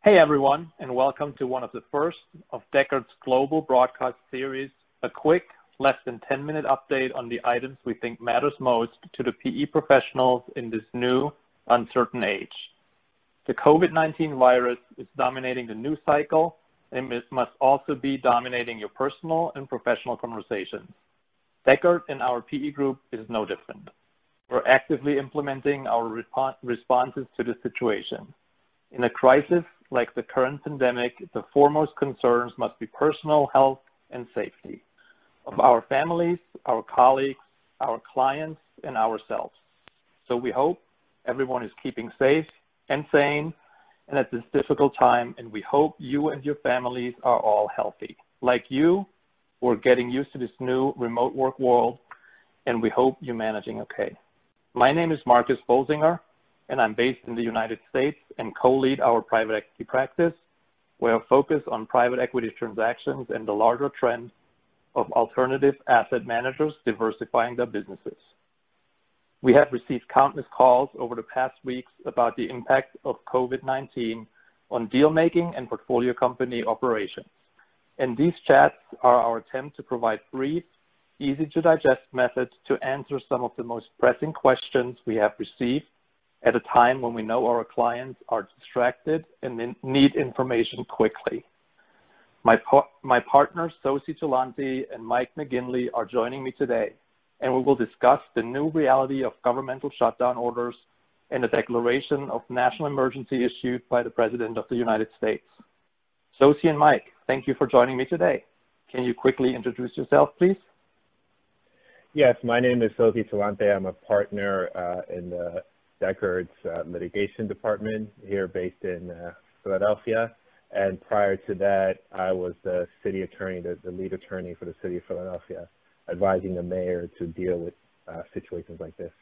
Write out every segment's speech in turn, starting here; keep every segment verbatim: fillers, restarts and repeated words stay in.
Hey everyone, and welcome to one of the first of Dechert's global broadcast series, a quick, less than ten minute update on the items we think matters most to the P E professionals in this new, uncertain age. The COVID nineteen virus is dominating the news cycle, and it must also be dominating your personal and professional conversations. Dechert and our P E group is no different. We're actively implementing our resp- responses to the situation. In a crisis like the current pandemic, the foremost concerns must be personal health and safety of our families, our colleagues, our clients, and ourselves. So we hope everyone is keeping safe and sane and at this difficult time, and we hope you and your families are all healthy. Like you, we're getting used to this new remote work world, and we hope you're managing okay. My name is Markus Bolsinger, and I'm based in the United States and co-lead our private equity practice, where I focus on private equity transactions and the larger trend of alternative asset managers diversifying their businesses. We have received countless calls over the past weeks about the impact of COVID nineteen on deal-making and portfolio company operations. And these chats are our attempt to provide brief, easy-to-digest methods to answer some of the most pressing questions we have received at a time when we know our clients are distracted and need information quickly. My, par my partners, Sozi, Tulante, and Mike McGinley are joining me today, and we will discuss the new reality of governmental shutdown orders and the declaration of national emergency issued by the President of the United States. Sozi and Mike, thank you for joining me today. Can you quickly introduce yourself, please? Yes, my name is Sozi Tulante. I'm a partner uh, in the Dechert's uh, litigation department here based in uh, Philadelphia. And prior to that, I was the city attorney, the, the lead attorney for the city of Philadelphia, advising the mayor to deal with uh, situations like this.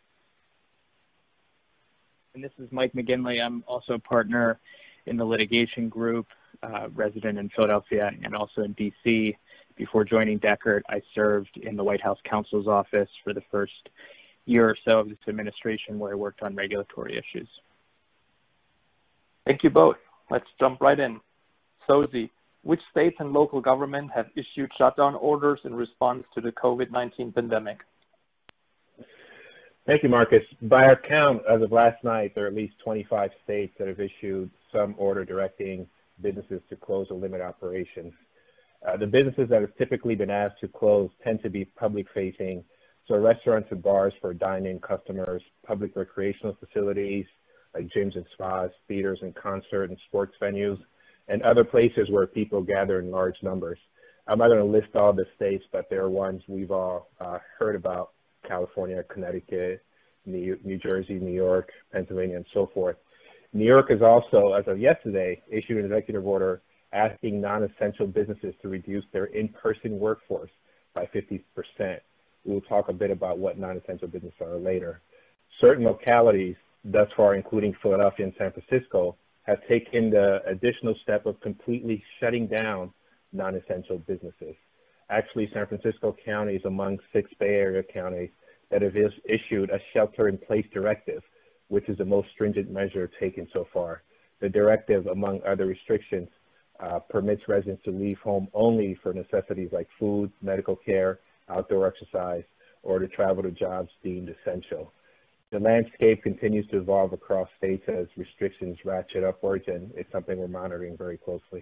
And this is Mike McGinley. I'm also a partner in the litigation group, uh, resident in Philadelphia and also in D C. Before joining Dechert, I served in the White House counsel's office for the first year or so of this administration, where I worked on regulatory issues. Thank you both. Let's jump right in. Sozi, which states and local government have issued shutdown orders in response to the COVID nineteen pandemic? Thank you, Marcus. By our count, as of last night, there are at least twenty-five states that have issued some order directing businesses to close or limit operations. Uh, the businesses that have typically been asked to close tend to be public-facing, so restaurants and bars for dine-in customers, public recreational facilities like gyms and spas, theaters and concert and sports venues, and other places where people gather in large numbers. I'm not going to list all the states, but there are ones we've all uh, heard about: California, Connecticut, New, New Jersey, New York, Pennsylvania, and so forth. New York has also, as of yesterday, issued an executive order asking non-essential businesses to reduce their in-person workforce by fifty percent. We'll talk a bit about what non-essential businesses are later. Certain localities, thus far including Philadelphia and San Francisco, have taken the additional step of completely shutting down non-essential businesses. Actually, San Francisco County is among six Bay Area counties that have is issued a shelter-in-place directive, which is the most stringent measure taken so far. The directive, among other restrictions, uh, permits residents to leave home only for necessities like food, medical care, outdoor exercise, or to travel to jobs deemed essential. The landscape continues to evolve across states as restrictions ratchet upwards, and it's something we're monitoring very closely.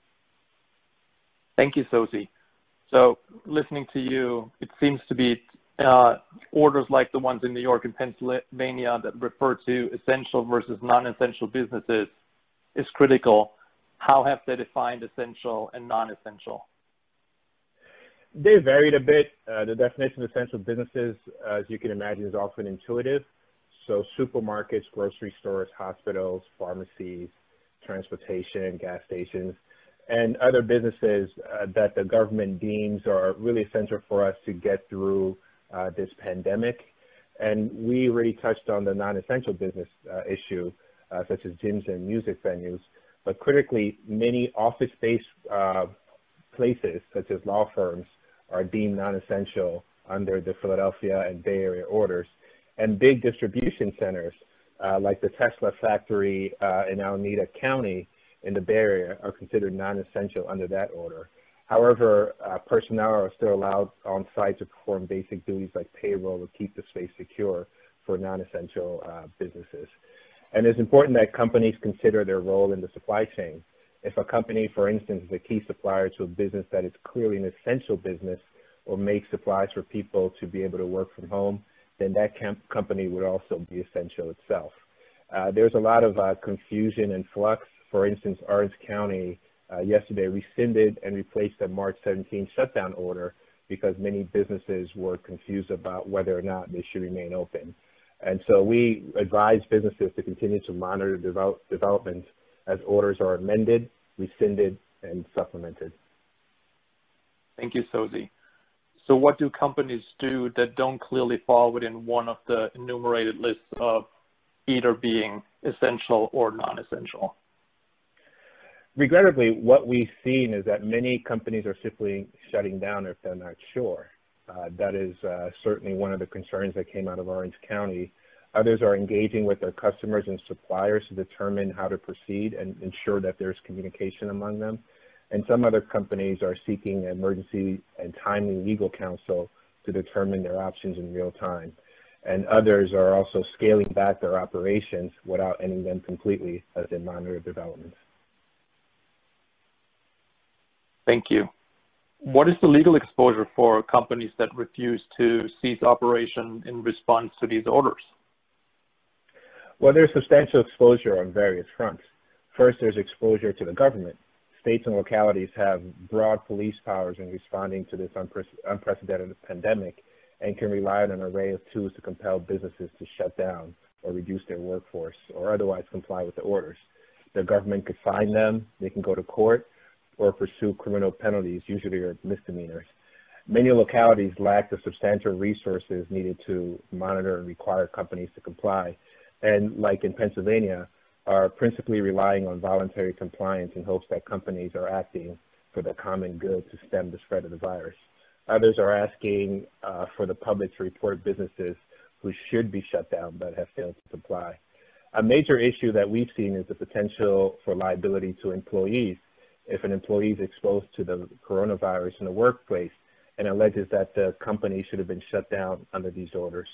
Thank you, Sozi. So listening to you, it seems to be uh, orders like the ones in New York and Pennsylvania that refer to essential versus non-essential businesses is critical. How have they defined essential and non-essential? They varied a bit. Uh, the definition of essential businesses, uh, as you can imagine, is often intuitive. So supermarkets, grocery stores, hospitals, pharmacies, transportation, gas stations, and other businesses uh, that the government deems are really essential for us to get through uh, this pandemic. And we already touched on the non-essential business uh, issue, uh, such as gyms and music venues. But critically, many office-based uh, places, such as law firms, are deemed non-essential under the Philadelphia and Bay Area orders. And big distribution centers, uh, like the Tesla factory uh, in Alameda County, in the Bay Area are considered non-essential under that order. However, uh, personnel are still allowed on site to perform basic duties like payroll or keep the space secure for non-essential uh, businesses. And it's important that companies consider their role in the supply chain. If a company, for instance, is a key supplier to a business that is clearly an essential business or makes supplies for people to be able to work from home, then that company would also be essential itself. Uh, there's a lot of uh, confusion and flux. For instance, Orange County uh, yesterday rescinded and replaced the March seventeenth shutdown order because many businesses were confused about whether or not they should remain open. And so we advise businesses to continue to monitor develop, developments as orders are amended, rescinded, and supplemented. Thank you, Sozi. So what do companies do that don't clearly fall within one of the enumerated lists of either being essential or non-essential? Regrettably, what we've seen is that many companies are simply shutting down if they're not sure. Uh, that is uh, certainly one of the concerns that came out of Orange County. Others are engaging with their customers and suppliers to determine how to proceed and ensure that there's communication among them. And some other companies are seeking emergency and timely legal counsel to determine their options in real time. And others are also scaling back their operations without ending them completely as they monitor developments. Thank you. What is the legal exposure for companies that refuse to cease operation in response to these orders? Well, there's substantial exposure on various fronts. First, there's exposure to the government. States and localities have broad police powers in responding to this unpre unprecedented pandemic and can rely on an array of tools to compel businesses to shut down or reduce their workforce or otherwise comply with the orders. The government could fine them, they can go to court, or pursue criminal penalties, usually are misdemeanors. Many localities lack the substantial resources needed to monitor and require companies to comply, and like in Pennsylvania, are principally relying on voluntary compliance in hopes that companies are acting for the common good to stem the spread of the virus. Others are asking uh, for the public to report businesses who should be shut down but have failed to comply. A major issue that we've seen is the potential for liability to employees if an employee is exposed to the coronavirus in the workplace and alleges that the company should have been shut down under these orders.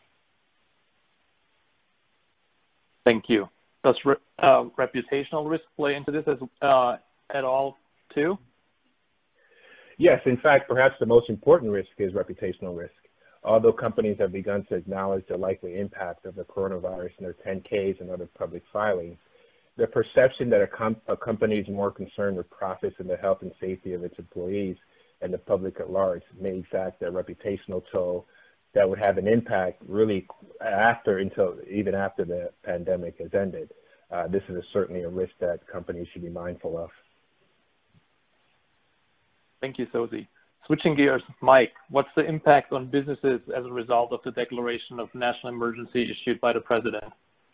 Thank you. Does re uh, reputational risk play into this as, uh, at all, too? Yes, in fact, perhaps the most important risk is reputational risk. Although companies have begun to acknowledge the likely impact of the coronavirus in their ten Ks and other public filings, the perception that a, com a company is more concerned with profits and the health and safety of its employees and the public at large may exact a reputational toll that would have an impact really after, until even after the pandemic has ended. Uh, this is a, certainly a risk that companies should be mindful of. Thank you, Sozi. Switching gears, Mike, what's the impact on businesses as a result of the declaration of national emergency issued by the president?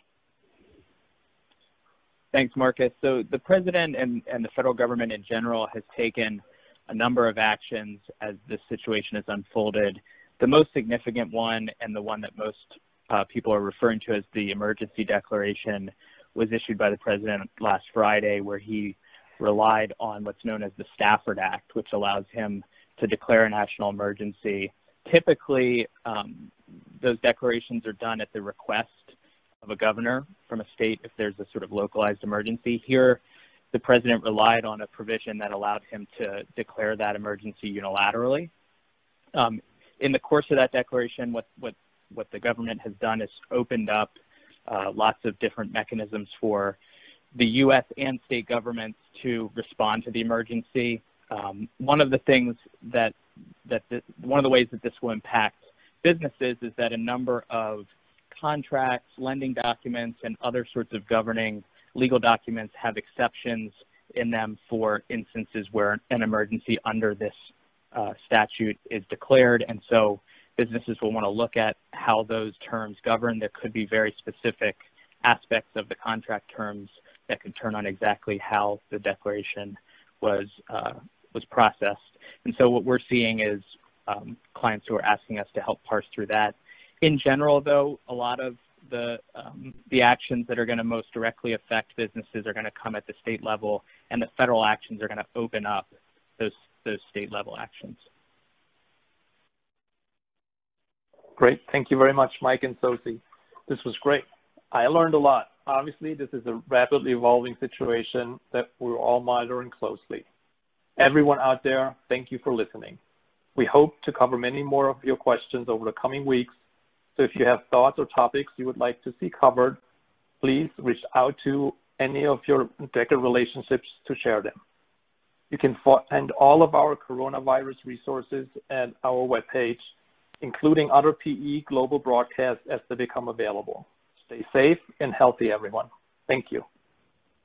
Thanks, Marcus. So the president and, and the federal government in general has taken a number of actions as this situation has unfolded. The most significant one, and the one that most uh, people are referring to as the emergency declaration, was issued by the president last Friday, where he relied on what's known as the Stafford Act, which allows him to declare a national emergency. Typically, um, those declarations are done at the request of a governor from a state if there's a sort of localized emergency. Here, the president relied on a provision that allowed him to declare that emergency unilaterally. Um, in the course of that declaration, what, what, what the government has done is opened up uh, lots of different mechanisms for the U S and state governments to respond to the emergency. Um, one of the things that, that this, one of the ways that this will impact businesses is that a number of contracts, lending documents, and other sorts of governing legal documents have exceptions in them for instances where an emergency under this uh, statute is declared. And so businesses will want to look at how those terms govern. There could be very specific aspects of the contract terms that could turn on exactly how the declaration was uh, was processed. And so what we're seeing is um, clients who are asking us to help parse through that. In general, though, a lot of the um, the actions that are going to most directly affect businesses are going to come at the state level, and the federal actions are going to open up those those state level actions. Great. Thank you very much, Mike and Sozi. This was great. I learned a lot. Obviously, this is a rapidly evolving situation that we're all monitoring closely. Everyone out there, thank you for listening. We hope to cover many more of your questions over the coming weeks. So if you have thoughts or topics you would like to see covered, please reach out to any of your Dechert relationships to share them. You can find all of our coronavirus resources at our webpage, including other P E global broadcasts as they become available. Stay safe and healthy, everyone. Thank you.